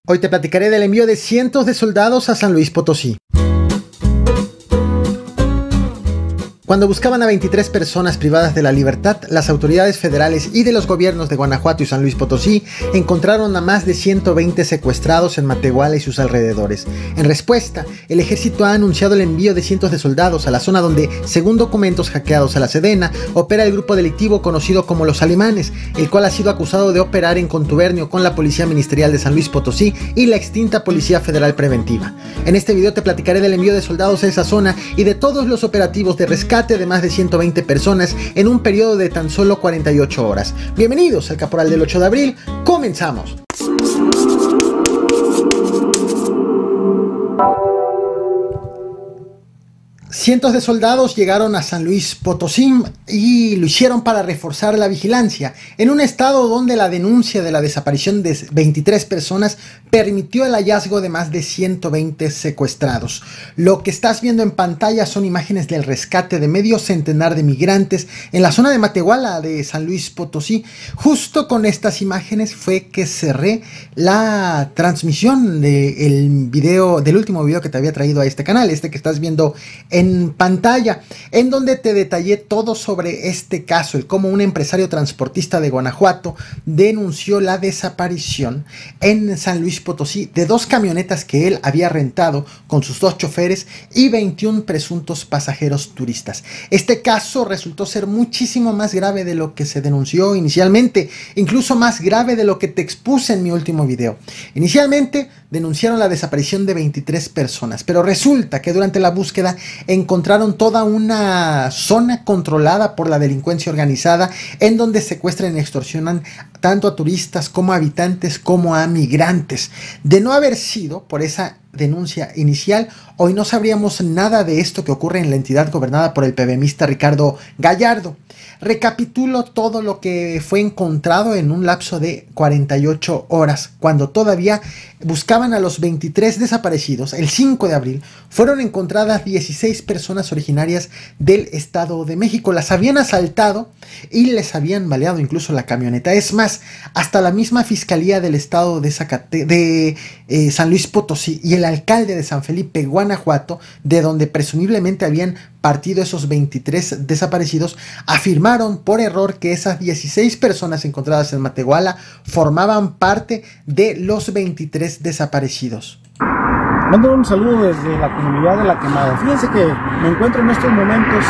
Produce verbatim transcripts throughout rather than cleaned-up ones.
Hoy te platicaré del envío de cientos de soldados a San Luis Potosí. Cuando buscaban a veintitrés personas privadas de la libertad, las autoridades federales y de los gobiernos de Guanajuato y San Luis Potosí encontraron a más de ciento veinte secuestrados en Matehuala y sus alrededores. En respuesta, el ejército ha anunciado el envío de cientos de soldados a la zona donde, según documentos hackeados a la Sedena, opera el grupo delictivo conocido como Los Alemanes, el cual ha sido acusado de operar en contubernio con la Policía Ministerial de San Luis Potosí y la extinta Policía Federal Preventiva. En este video te platicaré del envío de soldados a esa zona y de todos los operativos de rescate de más de ciento veinte personas en un periodo de tan solo cuarenta y ocho horas. Bienvenidos al Caporal del ocho de abril, comenzamos. Cientos de soldados llegaron a San Luis Potosí y lo hicieron para reforzar la vigilancia en un estado donde la denuncia de la desaparición de veintitrés personas permitió el hallazgo de más de ciento veinte secuestrados. Lo que estás viendo en pantalla son imágenes del rescate de medio centenar de migrantes en la zona de Matehuala de San Luis Potosí. Justo con estas imágenes fue que cerré la transmisión del video, del último video que te había traído a este canal, este que estás viendo en en pantalla, en donde te detallé todo sobre este caso, el cómo un empresario transportista de Guanajuato denunció la desaparición en San Luis Potosí de dos camionetas que él había rentado con sus dos choferes y veintiún presuntos pasajeros turistas. Este caso resultó ser muchísimo más grave de lo que se denunció inicialmente, incluso más grave de lo que te expuse en mi último video. Inicialmente denunciaron la desaparición de veintitrés personas, pero resulta que durante la búsqueda encontraron toda una zona controlada por la delincuencia organizada en donde secuestran y extorsionan tanto a turistas como a habitantes como a migrantes. De no haber sido por esa denuncia inicial, hoy no sabríamos nada de esto que ocurre en la entidad gobernada por el PBMista Ricardo Gallardo. Recapitulo todo lo que fue encontrado en un lapso de cuarenta y ocho horas, cuando todavía buscaban a los veintitrés desaparecidos. El cinco de abril fueron encontradas dieciséis personas originarias del Estado de México. Las habían asaltado y les habían baleado incluso la camioneta. Es más, hasta la misma Fiscalía del Estado de, Zacate de eh, San Luis Potosí y el alcalde de San Felipe, Guanajuato, de donde presumiblemente habían partido esos veintitrés desaparecidos, afirmaron por error que esas dieciséis personas encontradas en Matehuala formaban parte de los veintitrés desaparecidos. Mando un saludo desde la comunidad de La Quemada. Fíjense que me encuentro en estos momentos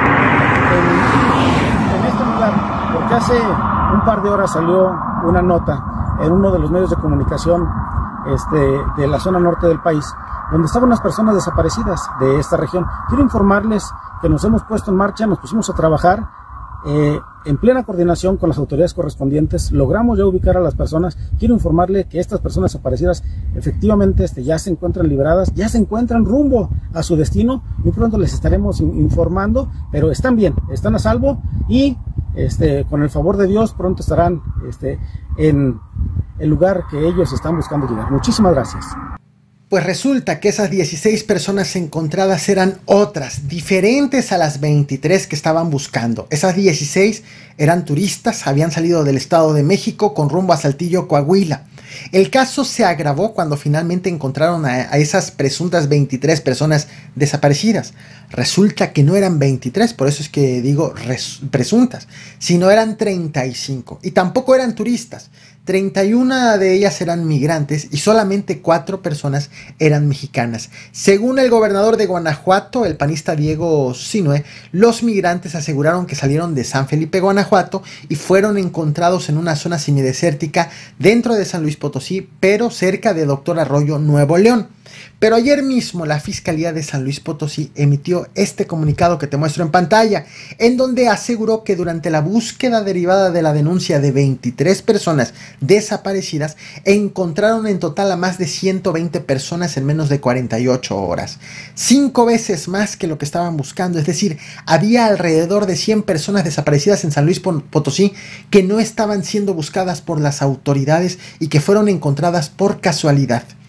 en, en este lugar, porque hace un par de horas salió una nota en uno de los medios de comunicación este, de la zona norte del país, donde estaban unas personas desaparecidas de esta región. Quiero informarles que nos hemos puesto en marcha, nos pusimos a trabajar eh, en plena coordinación con las autoridades correspondientes. Logramos ya ubicar a las personas. Quiero informarle que estas personas desaparecidas efectivamente este, ya se encuentran liberadas, ya se encuentran rumbo a su destino. Muy pronto les estaremos informando, pero están bien, están a salvo y este, con el favor de Dios pronto estarán este, en el lugar que ellos están buscando llegar. Muchísimas gracias. Pues resulta que esas dieciséis personas encontradas eran otras, diferentes a las veintitrés que estaban buscando. Esas dieciséis eran turistas, habían salido del Estado de México con rumbo a Saltillo, Coahuila. El caso se agravó cuando finalmente encontraron a, a esas presuntas veintitrés personas desaparecidas. Resulta que no eran veintitrés, por eso es que digo res, presuntas, sino eran treinta y cinco. Y tampoco eran turistas. treinta y una de ellas eran migrantes y solamente cuatro personas eran mexicanas. Según el gobernador de Guanajuato, el panista Diego Sinue, los migrantes aseguraron que salieron de San Felipe, Guanajuato y fueron encontrados en una zona semidesértica dentro de San Luis Potosí, pero cerca de Doctor Arroyo, Nuevo León. Pero ayer mismo la Fiscalía de San Luis Potosí emitió este comunicado que te muestro en pantalla, en donde aseguró que durante la búsqueda derivada de la denuncia de veintitrés personas desaparecidas, encontraron en total a más de ciento veinte personas en menos de cuarenta y ocho horas. Cinco veces más que lo que estaban buscando, es decir, había alrededor de cien personas desaparecidas en San Luis Potosí que no estaban siendo buscadas por las autoridades y que fueron encontradas por casualidad.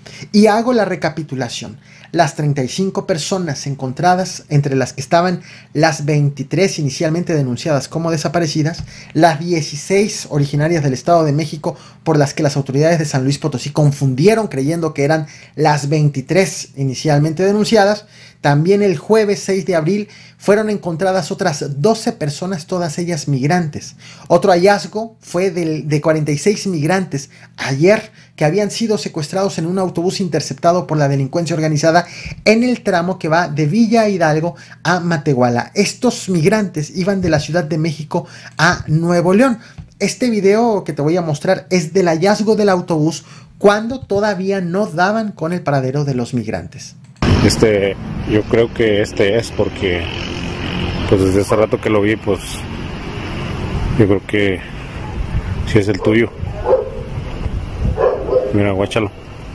Y hago la recapitulación. Las treinta y cinco personas encontradas, entre las que estaban las veintitrés inicialmente denunciadas como desaparecidas, las dieciséis originarias del Estado de México, por las que las autoridades de San Luis Potosí confundieron creyendo que eran las veintitrés inicialmente denunciadas. También el jueves seis de abril fueron encontradas otras doce personas, todas ellas migrantes. Otro hallazgo fue de, de cuarenta y seis migrantes ayer que habían sido secuestrados en un autobús interceptado por la delincuencia organizada en el tramo que va de Villa Hidalgo a Matehuala. Estos migrantes iban de la Ciudad de México a Nuevo León. Este video que te voy a mostrar es del hallazgo del autobús cuando todavía no daban con el paradero de los migrantes. Este, yo creo que este es porque, pues desde hace rato que lo vi, pues yo creo que sí es el tuyo. Mira, guáchalo.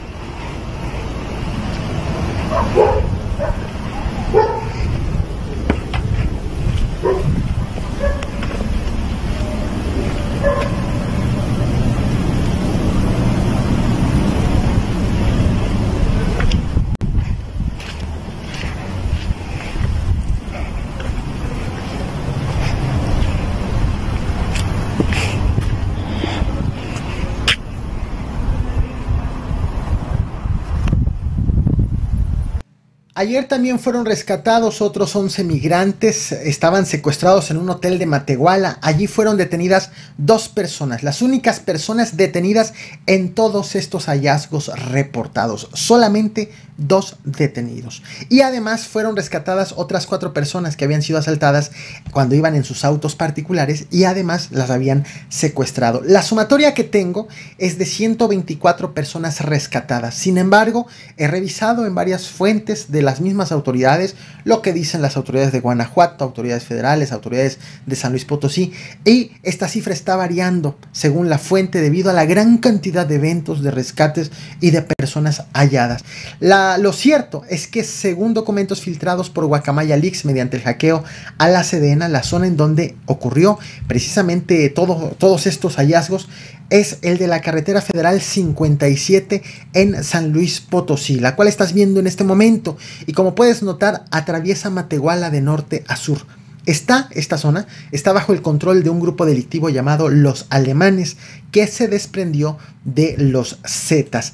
Ayer también fueron rescatados otros once migrantes, estaban secuestrados en un hotel de Matehuala. Allí fueron detenidas dos personas, las únicas personas detenidas en todos estos hallazgos reportados, solamente dos detenidos. Y además fueron rescatadas otras cuatro personas que habían sido asaltadas cuando iban en sus autos particulares y además las habían secuestrado. La sumatoria que tengo es de ciento veinticuatro personas rescatadas. Sin embargo, he revisado en varias fuentes de las mismas autoridades lo que dicen las autoridades de Guanajuato, autoridades federales, autoridades de San Luis Potosí, y esta cifra está variando según la fuente debido a la gran cantidad de eventos, de rescates y de personas halladas. La Lo cierto es que según documentos filtrados por Guacamaya Leaks mediante el hackeo a la Sedena, la zona en donde ocurrió precisamente todo, todos estos hallazgos es el de la carretera federal cincuenta y siete en San Luis Potosí, la cual estás viendo en este momento, y como puedes notar atraviesa Matehuala de norte a sur. Está, esta zona está bajo el control de un grupo delictivo llamado Los Alemanes, que se desprendió de los Zetas.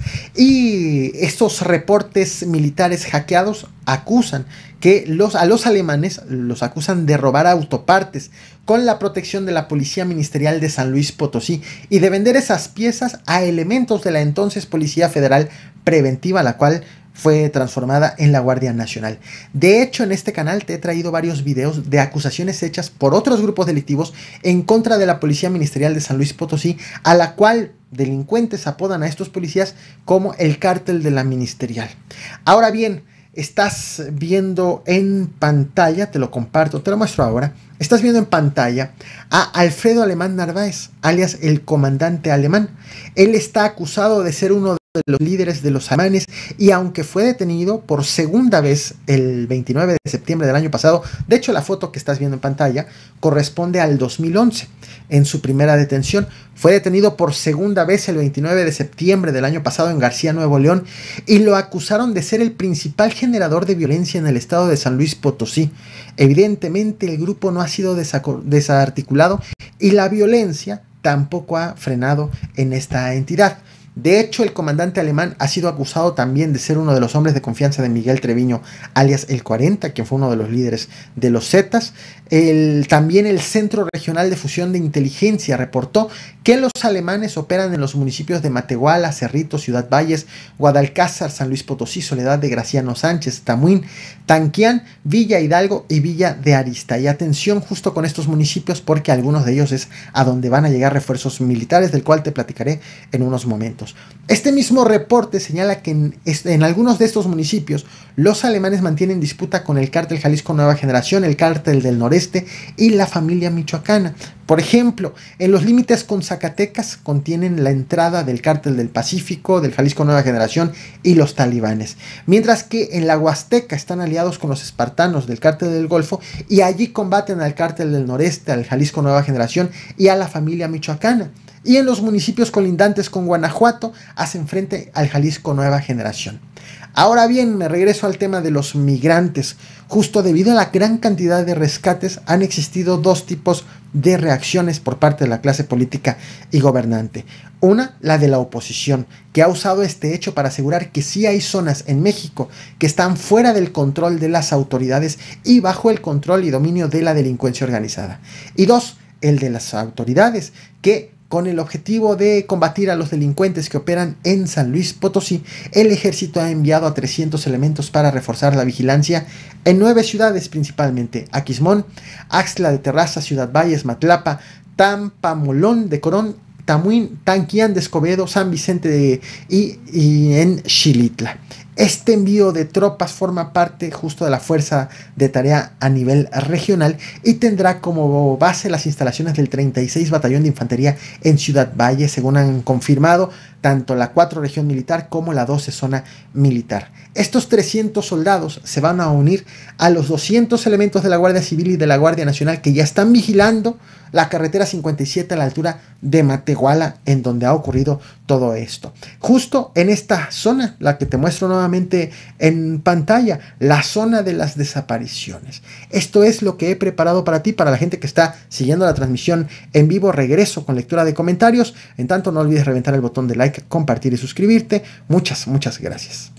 Y estos reportes militares hackeados acusan que los, a los alemanes los acusan de robar autopartes con la protección de la Policía Ministerial de San Luis Potosí y de vender esas piezas a elementos de la entonces Policía Federal Preventiva, la cual fue transformada en la Guardia Nacional. De hecho, en este canal te he traído varios videos de acusaciones hechas por otros grupos delictivos en contra de la Policía Ministerial de San Luis Potosí, a la cual delincuentes apodan a estos policías como el cártel de la Ministerial. Ahora bien, estás viendo en pantalla, te lo comparto, te lo muestro ahora, estás viendo en pantalla a Alfredo Alemán Narváez, alias el comandante alemán. Él está acusado de ser uno de de los líderes de los alemanes, y aunque fue detenido por segunda vez el veintinueve de septiembre del año pasado, de hecho la foto que estás viendo en pantalla corresponde al dos mil once, en su primera detención. Fue detenido por segunda vez el veintinueve de septiembre del año pasado en García, Nuevo León, y lo acusaron de ser el principal generador de violencia en el estado de San Luis Potosí. Evidentemente el grupo no ha sido desarticulado y la violencia tampoco ha frenado en esta entidad. De hecho, el comandante alemán ha sido acusado también de ser uno de los hombres de confianza de Miguel Treviño, alias el cuarenta, quien fue uno de los líderes de los Zetas. El, también el Centro Regional de Fusión de Inteligencia reportó que los alemanes operan en los municipios de Matehuala, Cerrito, Ciudad Valles, Guadalcázar, San Luis Potosí, Soledad de Graciano Sánchez, Tamuín, Tanquián, Villa Hidalgo y Villa de Arista. Y atención justo con estos municipios, porque algunos de ellos es a donde van a llegar refuerzos militares, del cual te platicaré en unos momentos. Este mismo reporte señala que en, en algunos de estos municipios los alemanes mantienen disputa con el cártel Jalisco Nueva Generación, el cártel del Noreste y la familia michoacana. Por ejemplo, en los límites con Zacatecas contienen la entrada del cártel del Pacífico, del Jalisco Nueva Generación y los talibanes, mientras que en la Huasteca están aliados con los espartanos del cártel del Golfo y allí combaten al cártel del Noreste, al Jalisco Nueva Generación y a la familia michoacana. y en los municipios colindantes con Guanajuato hacen frente al Jalisco Nueva Generación. Ahora bien, me regreso al tema de los migrantes. Justo debido a la gran cantidad de rescates, han existido dos tipos de reacciones por parte de la clase política y gobernante. Una, la de la oposición, que ha usado este hecho para asegurar que sí hay zonas en México que están fuera del control de las autoridades y bajo el control y dominio de la delincuencia organizada. Y dos, el de las autoridades, que con el objetivo de combatir a los delincuentes que operan en San Luis Potosí, el ejército ha enviado a trescientos elementos para reforzar la vigilancia en nueve ciudades, principalmente Aquismón, Axtla de Terraza, Ciudad Valles, Matlapa, Tampamolón de Corón, Tamuín, Tanquián de Escobedo, San Vicente de, y, y en Xilitla. Este envío de tropas forma parte justo de la fuerza de tarea a nivel regional y tendrá como base las instalaciones del treinta y seis Batallón de Infantería en Ciudad Valle, según han confirmado tanto la cuatro Región Militar como la doce Zona Militar. Estos trescientos soldados se van a unir a los doscientos elementos de la Guardia Civil y de la Guardia Nacional que ya están vigilando la carretera cincuenta y siete a la altura de Matehuala, en donde ha ocurrido todo esto. Justo en esta zona, la que te muestro nuevamente en pantalla, la zona de las desapariciones. Esto es lo que he preparado para ti, para la gente que está siguiendo la transmisión en vivo. Regreso con lectura de comentarios. En tanto, no olvides reventar el botón de like, compartir y suscribirte. Muchas, muchas gracias.